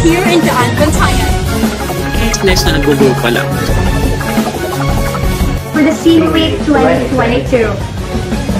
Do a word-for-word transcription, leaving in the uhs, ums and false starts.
here in Daan, Bantayan. Next na nag-go pa lang. For the Scene Week twenty twenty-two.